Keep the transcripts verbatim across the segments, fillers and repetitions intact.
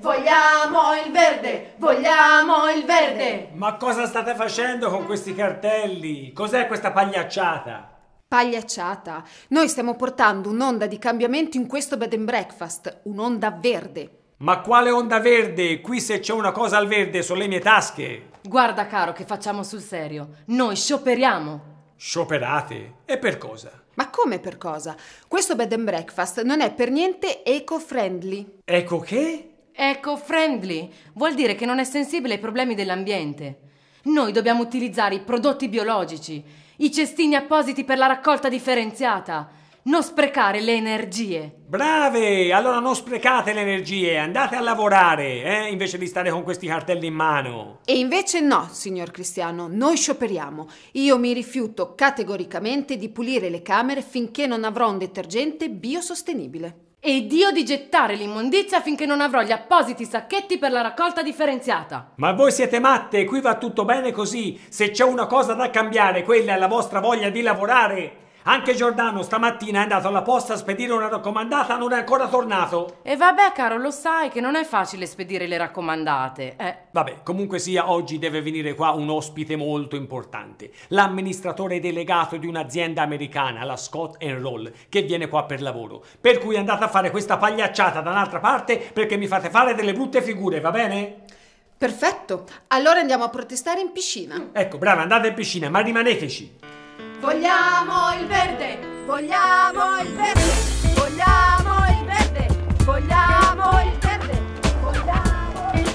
vogliamo il verde, vogliamo il verde. Ma cosa state facendo con questi cartelli? Cos'è questa pagliacciata? Pagliacciata? Noi stiamo portando un'onda di cambiamento in questo bed and breakfast, un'onda verde. Ma quale onda verde? Qui se c'è una cosa al verde sono le mie tasche. Guarda caro che facciamo sul serio, noi scioperiamo. Scioperate? E per cosa? Ma come per cosa? Questo bed and breakfast non è per niente eco-friendly. Ecco che? Eco-friendly vuol dire che non è sensibile ai problemi dell'ambiente. Noi dobbiamo utilizzare i prodotti biologici, i cestini appositi per la raccolta differenziata, non sprecare le energie. Brave! Allora non sprecate le energie, andate a lavorare, eh? Invece di stare con questi cartelli in mano. E invece no, signor Cristiano, noi scioperiamo. Io mi rifiuto categoricamente di pulire le camere finché non avrò un detergente biosostenibile. Ed io di gettare l'immondizia finché non avrò gli appositi sacchetti per la raccolta differenziata. Ma voi siete matte, qui va tutto bene così. Se c'è una cosa da cambiare, quella è la vostra voglia di lavorare. Anche Giordano stamattina è andato alla posta a spedire una raccomandata, non è ancora tornato. E vabbè caro, lo sai che non è facile spedire le raccomandate, eh. Vabbè, comunque sia, oggi deve venire qua un ospite molto importante. L'amministratore delegato di un'azienda americana, la Scott and Roll, che viene qua per lavoro. Per cui andate a fare questa pagliacciata da un'altra parte perché mi fate fare delle brutte figure, va bene? Perfetto, allora andiamo a protestare in piscina. Ecco, brava, andate in piscina, ma rimaneteci. Vogliamo il verde, vogliamo il verde, vogliamo il verde, vogliamo il verde, vogliamo il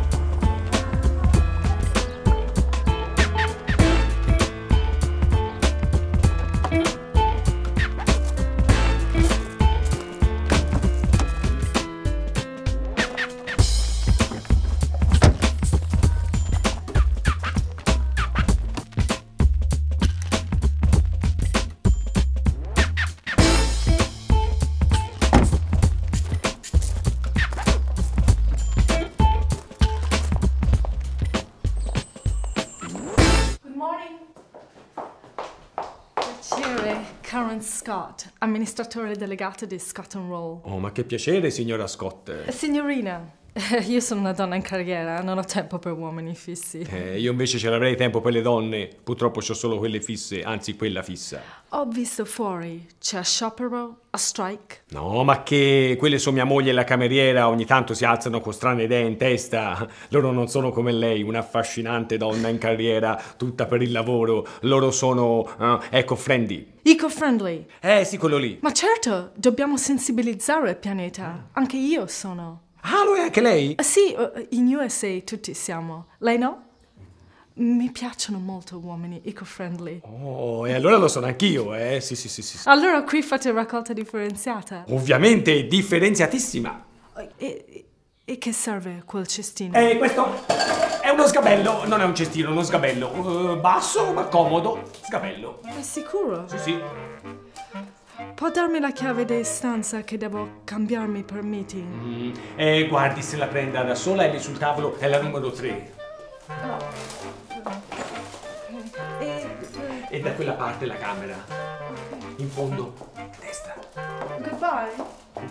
Karen Scott, amministratore delegato di Scott and Roll. Oh, ma che piacere, signora Scott. Signorina, io sono una donna in carriera, non ho tempo per uomini fissi. Eh, io invece ce l'avrei tempo per le donne. Purtroppo c'ho solo quelle fisse, anzi quella fissa. Ho visto fuori, c'è sciopero, a strike. No, ma che quelle sono mia moglie e la cameriera, ogni tanto si alzano con strane idee in testa. Loro non sono come lei, un'affascinante donna in carriera, tutta per il lavoro. Loro sono uh, eco-friendly. Eco-friendly? Eh, sì, quello lì. Ma certo, dobbiamo sensibilizzare il pianeta. Anche io sono. Ah, lo è anche lei? Uh, sì, uh, in U S A tutti siamo. Lei no? Mi piacciono molto uomini eco-friendly. Oh, e allora lo sono anch'io, eh? Sì, sì, sì, sì. Allora qui fate raccolta differenziata? Ovviamente differenziatissima. E, e che serve quel cestino? Eh, questo è uno sgabello, non è un cestino, uno sgabello. Uh, basso ma comodo, sgabello. È sicuro? Sì, sì. Può darmi la chiave di stanza che devo cambiarmi per meeting? Mm, eh, guardi, se la prenda da sola è lì sul tavolo, è la numero tre. Oh. E, e da quella parte la camera. In fondo, a destra. Goodbye.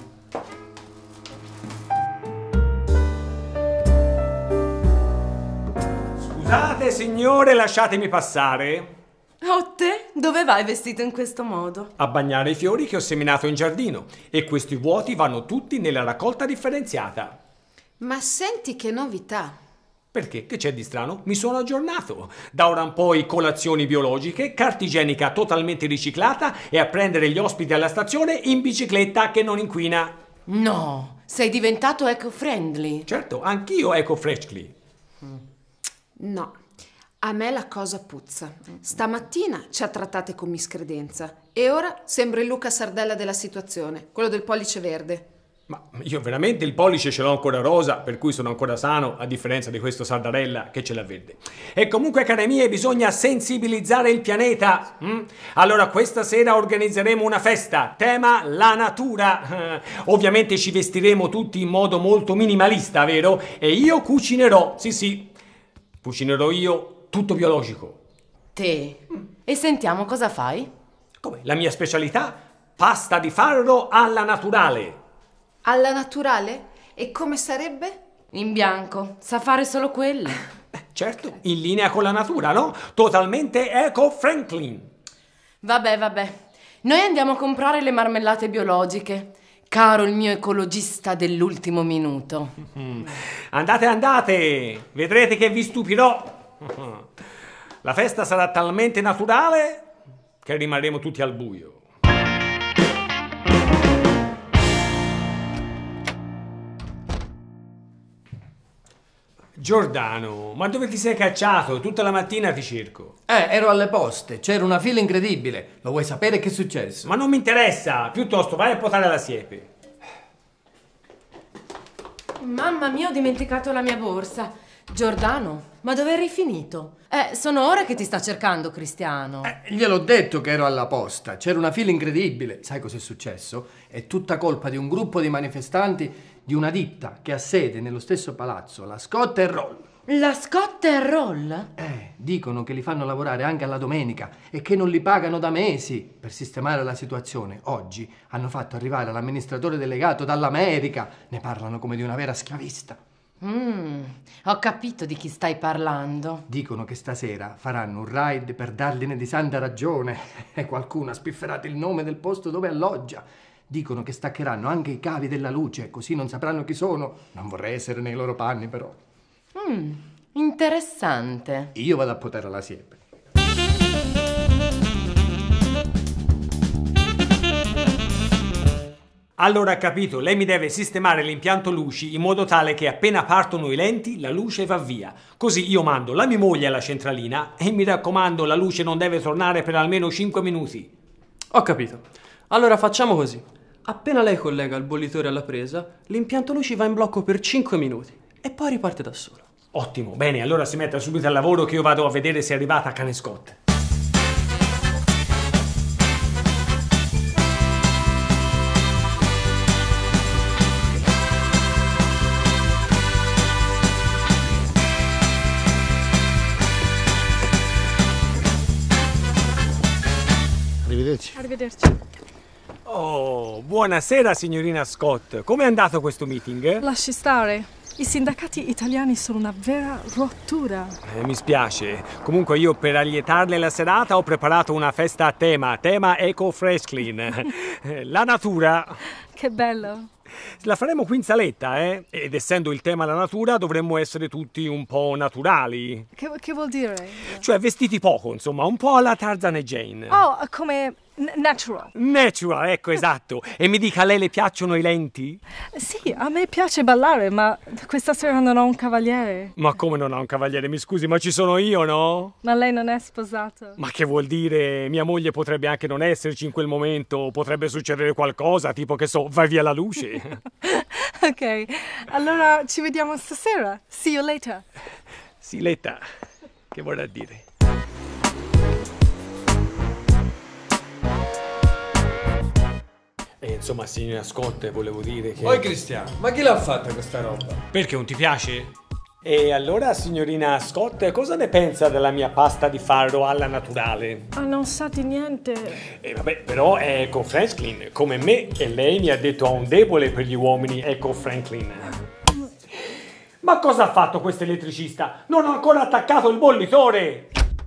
Scusate, signore, lasciatemi passare. Oh, te? Dove vai vestito in questo modo? A bagnare i fiori che ho seminato in giardino. E questi vuoti vanno tutti nella raccolta differenziata. Ma senti che novità. Perché? Che c'è di strano? Mi sono aggiornato. Da ora in poi colazioni biologiche, carta igienica totalmente riciclata e a prendere gli ospiti alla stazione in bicicletta che non inquina. No, sei diventato eco-friendly. Certo, anch'io eco-freshly. No, a me la cosa puzza. Stamattina ci ha trattate con miscredenza e ora sembra il Luca Sardella della situazione, quello del pollice verde. Ma io veramente il pollice ce l'ho ancora rosa, per cui sono ancora sano, a differenza di questo Sardarella che ce l'ha verde. E comunque, care mie, bisogna sensibilizzare il pianeta. Mm? Allora questa sera organizzeremo una festa, tema la natura. Eh, ovviamente ci vestiremo tutti in modo molto minimalista, vero? E io cucinerò, sì sì, cucinerò io tutto biologico. Te? E sentiamo cosa fai? Come? La mia specialità? Pasta di farro alla naturale. Alla naturale? E come sarebbe? In bianco, sa fare solo quelle. Eh, certo, in linea con la natura, no? Totalmente eco-Franklin. Vabbè, vabbè. Noi andiamo a comprare le marmellate biologiche. Caro il mio ecologista dell'ultimo minuto. Mm. Andate, andate! Vedrete che vi stupirò. La festa sarà talmente naturale che rimarremo tutti al buio. Giordano, ma dove ti sei cacciato? Tutta la mattina ti cerco. Eh, ero alle poste, c'era una fila incredibile. Lo vuoi sapere che è successo? Ma non mi interessa, piuttosto vai a potare la siepe. Mamma mia, ho dimenticato la mia borsa. Giordano, ma dove eri finito? Eh, sono ore che ti sta cercando Cristiano. Eh, gliel'ho detto che ero alla posta, c'era una fila incredibile. Sai cos'è successo? È tutta colpa di un gruppo di manifestanti di una ditta che ha sede nello stesso palazzo, la Scott and Roll. La Scott and Roll? Eh, dicono che li fanno lavorare anche alla domenica e che non li pagano da mesi. Per sistemare la situazione, oggi hanno fatto arrivare l'amministratore delegato dall'America. Ne parlano come di una vera schiavista. Mm, ho capito di chi stai parlando. Dicono che stasera faranno un raid per dargliene di santa ragione. E qualcuno ha spifferato il nome del posto dove alloggia. Dicono che staccheranno anche i cavi della luce, così non sapranno chi sono. Non vorrei essere nei loro panni, però. Mm, interessante. Io vado a potere la siepe. Allora, capito, lei mi deve sistemare l'impianto luci in modo tale che appena partono i lenti la luce va via. Così io mando la mia moglie alla centralina e mi raccomando, la luce non deve tornare per almeno cinque minuti. Ho capito. Allora facciamo così. Appena lei collega il bollitore alla presa, l'impianto luci va in blocco per cinque minuti e poi riparte da solo. Ottimo, bene, allora si metta subito al lavoro che io vado a vedere se è arrivata Cane Scott. Arrivederci. Arrivederci. Oh, buonasera signorina Scott. Come è andato questo meeting? Lasci stare. I sindacati italiani sono una vera rottura. Eh, mi spiace. Comunque io per allietarle la serata ho preparato una festa a tema, tema eco-Franklin. La natura. Che bello. La faremo qui in saletta, eh? Ed essendo il tema la natura dovremmo essere tutti un po' naturali. Che, che vuol dire? Cioè vestiti poco, insomma, un po' alla Tarzan e Jane. Oh, come n- natural. Natural, ecco, esatto. E mi dica, a lei le piacciono i lenti? Sì, a me piace ballare, ma questa sera non ho un cavaliere. Ma come non ha un cavaliere? Mi scusi, ma ci sono io, no? Ma lei non è sposato. Ma che vuol dire? Mia moglie potrebbe anche non esserci in quel momento, potrebbe succedere qualcosa, tipo che so, vai via la luce. Ok, allora ci vediamo stasera. See you later. Siletta, che vorrà dire? E insomma, signora Scott, volevo dire che... Poi Cristiano, ma chi l'ha fatta questa roba? Perché non ti piace? E allora, signorina Scott, cosa ne pensa della mia pasta di farro alla naturale? Ah, non sa di niente. E vabbè, però è eco-Franklin, come me, e lei mi ha detto ha un debole per gli uomini eco-Franklin. Ma cosa ha fatto questo elettricista? Non ho ancora attaccato il bollitore!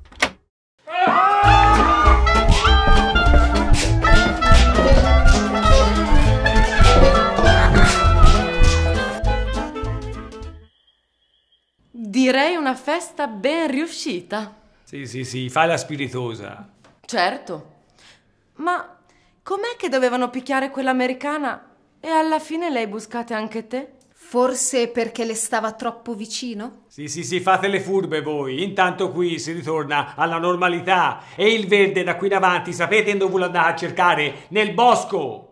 Direi una festa ben riuscita. Sì, sì, sì, fai la spiritosa. Certo. Ma com'è che dovevano picchiare quell'americana e alla fine le hai buscate anche te? Forse perché le stava troppo vicino? Sì, sì, sì, fate le furbe voi. Intanto qui si ritorna alla normalità. E il verde da qui in avanti, sapete dove lo andate a cercare? Nel bosco!